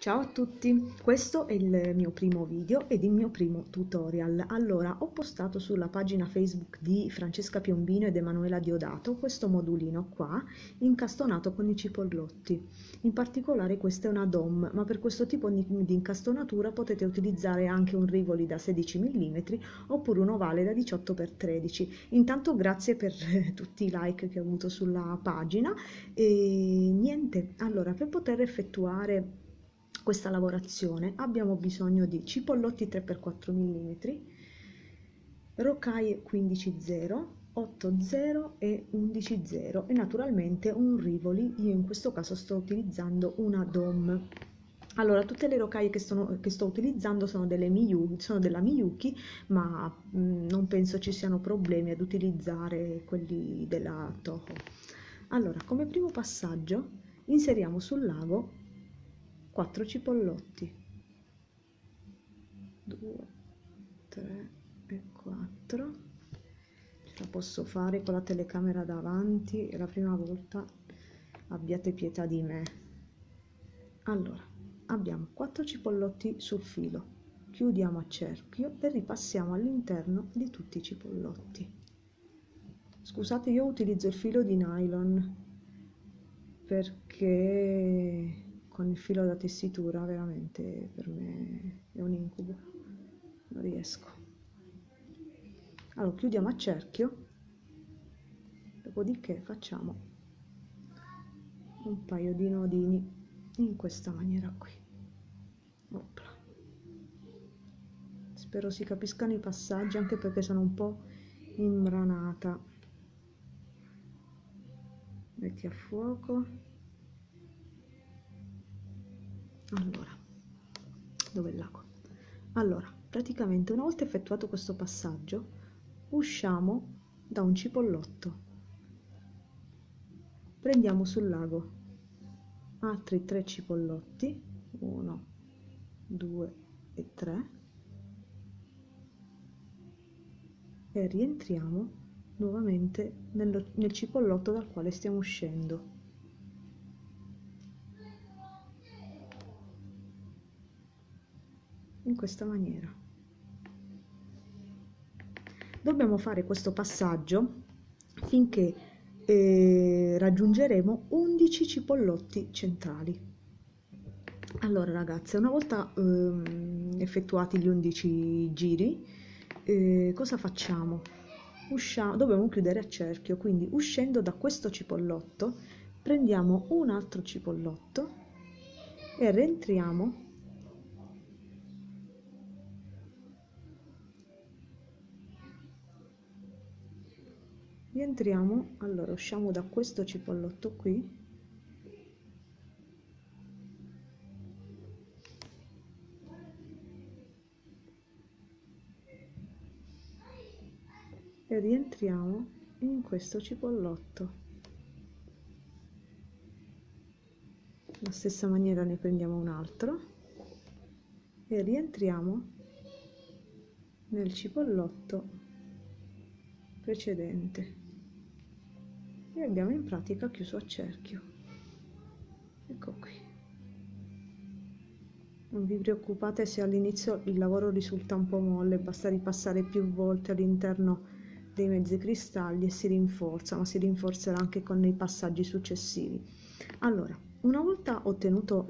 Ciao a tutti, questo è il mio primo video ed il mio primo tutorial. Allora, ho postato sulla pagina Facebook di Francesca Piombino ed Emanuela Diodato questo modulino qua, incastonato con i cipollotti. In particolare questa è una DOM, ma per questo tipo di incastonatura potete utilizzare anche un Rivoli da 16 mm oppure un ovale da 18x13. Intanto grazie per tutti i like che ho avuto sulla pagina e niente, allora per poter effettuare questa lavorazione abbiamo bisogno di cipollotti 3x4 mm, rocaie 15-0, 8-0 e 11-0 e naturalmente un Rivoli. Io in questo caso sto utilizzando una DOM. Allora, tutte le rocaie che sto utilizzando sono della Miyuki, ma non penso ci siano problemi ad utilizzare quelli della Toho. Allora, come primo passaggio inseriamo sul lago 4 cipollotti, 2, 3 e 4. Ce la posso fare con la telecamera davanti, è la prima volta, abbiate pietà di me. Allora, abbiamo 4 cipollotti sul filo, chiudiamo a cerchio e ripassiamo all'interno di tutti i cipollotti. Scusate, io utilizzo il filo di nylon perché con il filo da tessitura veramente per me è un incubo, non riesco. Allora chiudiamo a cerchio, dopodiché facciamo un paio di nodini in questa maniera qui. Opla. Spero si capiscano i passaggi, anche perché sono un po' imbranata. Metti a fuoco. Allora, dove è il lago? Allora, praticamente una volta effettuato questo passaggio, usciamo da un cipollotto, prendiamo sul lago altri 3 cipollotti, 1, 2 e 3, e rientriamo nuovamente nel cipollotto dal quale stiamo uscendo. In questa maniera. Dobbiamo fare questo passaggio finché raggiungeremo 11 cipollotti centrali. Allora ragazze, una volta effettuati gli 11 giri, cosa facciamo? Dobbiamo chiudere a cerchio, quindi uscendo da questo cipollotto prendiamo un altro cipollotto e rientriamo allora usciamo da questo cipollotto qui e rientriamo in questo cipollotto. La stessa maniera ne prendiamo un altro e rientriamo nel cipollotto precedente e abbiamo in pratica chiuso a cerchio. Ecco qui. Non vi preoccupate se all'inizio il lavoro risulta un po' molle, basta ripassare più volte all'interno dei mezzi cristalli e si rinforza, ma si rinforzerà anche con i passaggi successivi. Allora, una volta ottenuto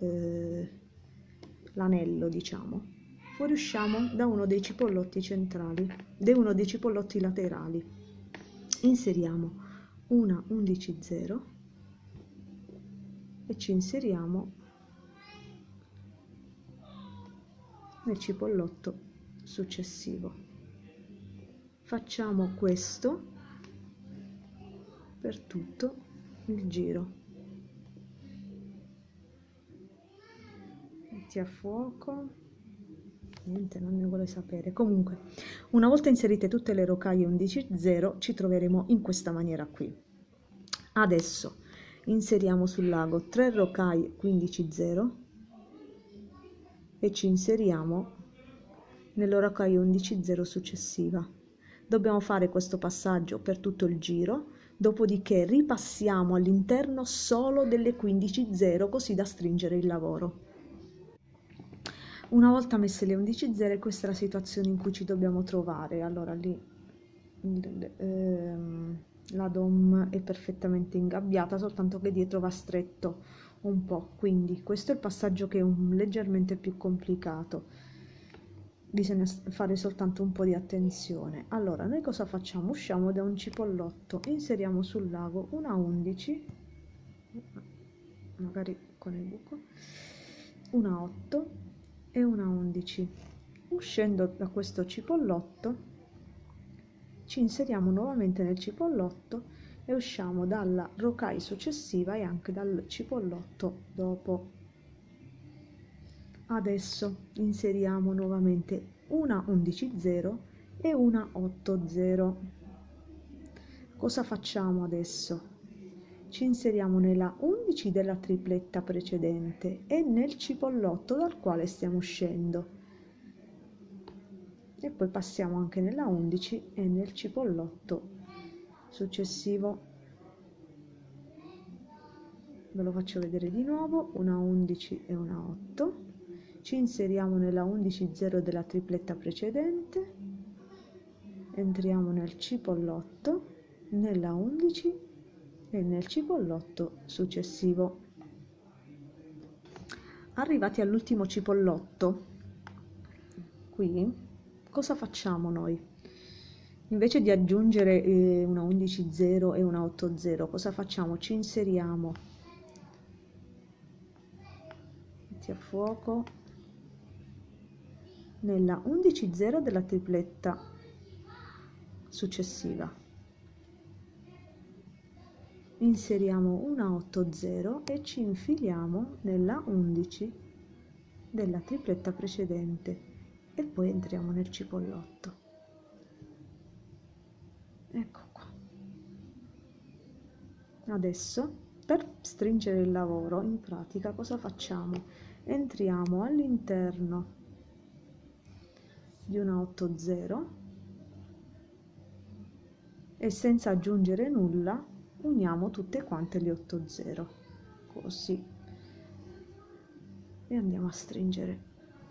l'anello, diciamo, fuoriusciamo da uno dei cipollotti centrali, da uno dei cipollotti laterali, inseriamo una 11-0 e ci inseriamo nel cipollotto successivo. Facciamo questo per tutto il giro. Metti a fuoco. Niente, non ne vuole sapere. Comunque, una volta inserite tutte le rocaie 11-0 ci troveremo in questa maniera qui. Adesso inseriamo sul lago 3 rocaie 15-0 e ci inseriamo nella rocaia 11-0 successiva. Dobbiamo fare questo passaggio per tutto il giro, dopodiché ripassiamo all'interno solo delle 15-0 così da stringere il lavoro. Una volta messe le 11 zero, questa è la situazione in cui ci dobbiamo trovare. Allora lì la dom è perfettamente ingabbiata, soltanto che dietro va stretto un po', quindi questo è il passaggio che è leggermente più complicato, bisogna fare soltanto un po' di attenzione. Allora noi cosa facciamo? Usciamo da un cipollotto, inseriamo sul lago una 11, magari con il buco, una 8 e una 11. Uscendo da questo cipollotto ci inseriamo nuovamente nel cipollotto e usciamo dalla rocaille successiva e anche dal cipollotto dopo. Adesso inseriamo nuovamente una 11 0 e una 8 0. Cosa facciamo adesso? Ci inseriamo nella 11 della tripletta precedente e nel cipollotto dal quale stiamo uscendo, e poi passiamo anche nella 11 e nel cipollotto successivo. Ve lo faccio vedere di nuovo: una 11 e una 8. Ci inseriamo nella 11 0 della tripletta precedente, entriamo nel cipollotto, nella 11 e nel cipollotto successivo. Arrivati all'ultimo cipollotto, qui cosa facciamo noi? Invece di aggiungere una 11 0 e una 8 0, cosa facciamo? Ci inseriamo, metti a fuoco, nella 11 0 della tripletta successiva, inseriamo una 8 0 e ci infiliamo nella 11 della tripletta precedente e poi entriamo nel cipollotto. Ecco qua. Adesso, per stringere il lavoro, in pratica cosa facciamo? Entriamo all'interno di una 8 0 e senza aggiungere nulla uniamo tutte quante le 8 0, così, e andiamo a stringere.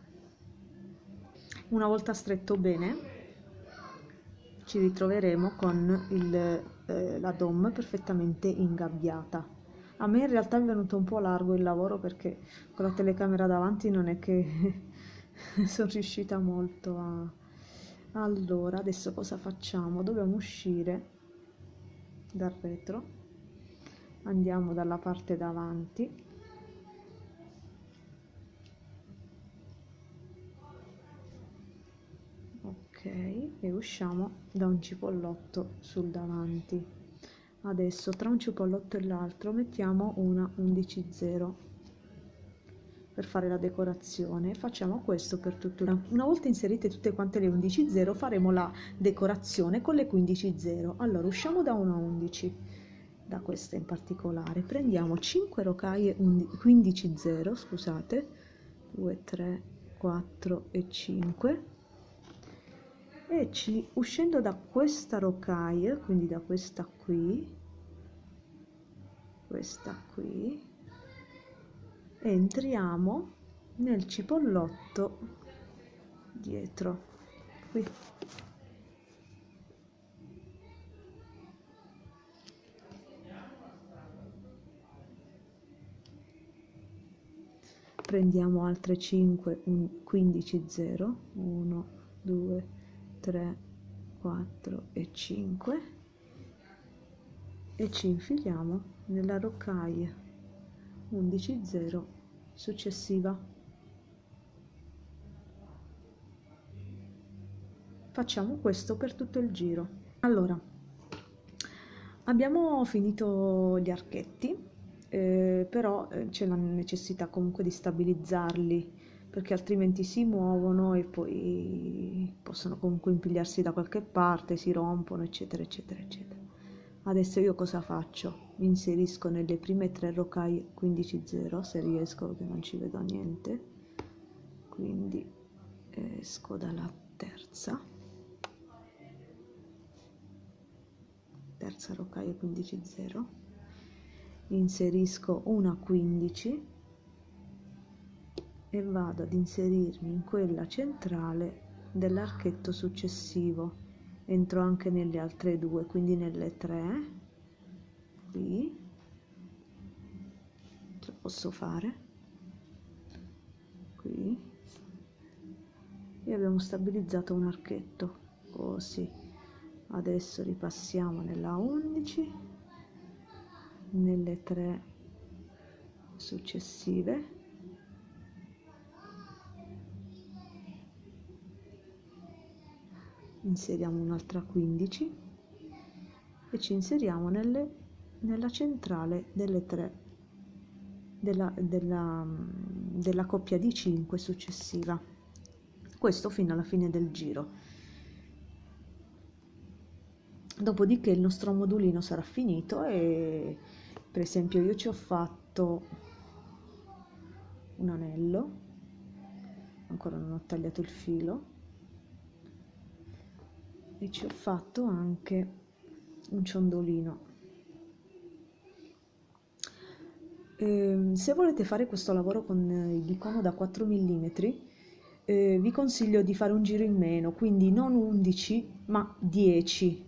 Una volta stretto bene, ci ritroveremo con la dom perfettamente ingabbiata. A me in realtà è venuto un po' largo il lavoro perché con la telecamera davanti non è che sono riuscita molto a... Allora, adesso cosa facciamo? Dobbiamo uscire dal retro, andiamo dalla parte davanti, ok, e usciamo da un cipollotto sul davanti. Adesso tra un cipollotto e l'altro mettiamo una 11 0 per fare la decorazione. Facciamo questo per tutto. Una volta inserite tutte quante le 11 0 faremo la decorazione con le 15 0. Allora usciamo da una 11, da questa in particolare, prendiamo 5 rocaille 15 0, scusate, 2 3 4 e 5, e uscendo da questa rocaille, quindi da questa qui, entriamo nel cipollotto dietro, qui. Prendiamo altre 5 15 0, 1 2 3 4 e 5, e ci infiliamo nella rocaille 11 0 successiva. Facciamo questo per tutto il giro. Allora, abbiamo finito gli archetti, però c'è la necessità comunque di stabilizzarli, perché altrimenti si muovono e poi possono comunque impigliarsi da qualche parte, si rompono, eccetera eccetera eccetera. Adesso io cosa faccio? Mi inserisco nelle prime 3 rocaille 15 0, se riesco, che non ci vedo niente, quindi esco dalla terza rocaille 15 0, inserisco una 15 e vado ad inserirmi in quella centrale dell'archetto successivo. Entro anche nelle altre due, quindi nelle 3, qui ce lo posso fare, qui, e abbiamo stabilizzato un archetto, così. Adesso ripassiamo nella 11, nelle 3 successive, inseriamo un'altra 15 e ci inseriamo nella centrale delle 3 della coppia di 5 successiva. Questo fino alla fine del giro. Dopodiché il nostro modulino sarà finito e per esempio io ci ho fatto un anello, ancora non ho tagliato il filo, e ci ho fatto anche un ciondolino. Se volete fare questo lavoro con il bicono da 4 mm, vi consiglio di fare un giro in meno, quindi non 11 ma 10.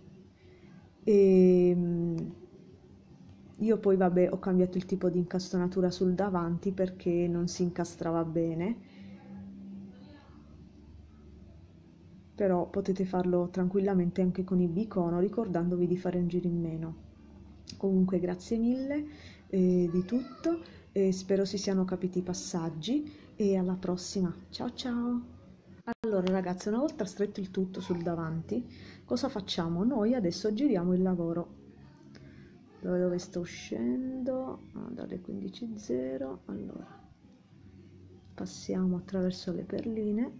Io poi vabbè ho cambiato il tipo di incastonatura sul davanti perché non si incastrava bene, però potete farlo tranquillamente anche con il bicono, ricordandovi di fare un giro in meno. Comunque grazie mille di tutto, spero si siano capiti i passaggi e alla prossima. Ciao ciao! Allora ragazzi, una volta stretto il tutto sul davanti, cosa facciamo? Noi adesso giriamo il lavoro. Dove sto uscendo? Dalle 15:0. Allora, passiamo attraverso le perline.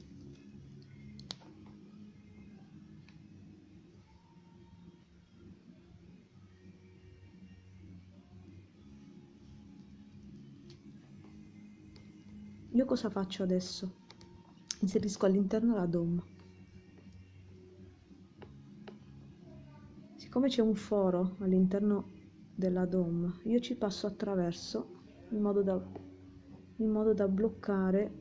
Io cosa faccio adesso? Inserisco all'interno la dom. Siccome c'è un foro all'interno della dom, io ci passo attraverso in modo da bloccare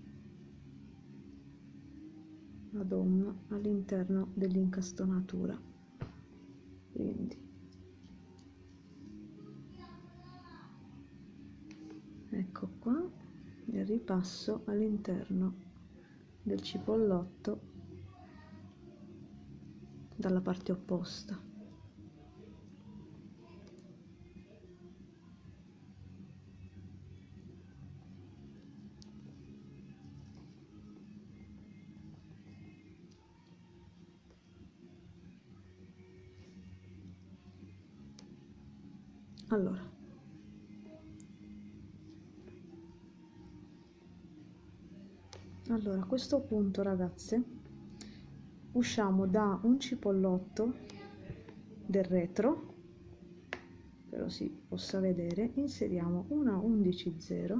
la dom all'interno dell'incastonatura. Quindi ecco qua, e ripasso all'interno del cipollotto dalla parte opposta. Allora a questo punto ragazze usciamo da un cipollotto del retro, però si possa vedere, inseriamo una 11/0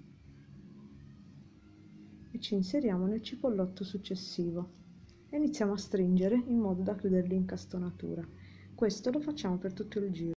e ci inseriamo nel cipollotto successivo e iniziamo a stringere in modo da chiudere l'incastonatura. Questo lo facciamo per tutto il giro.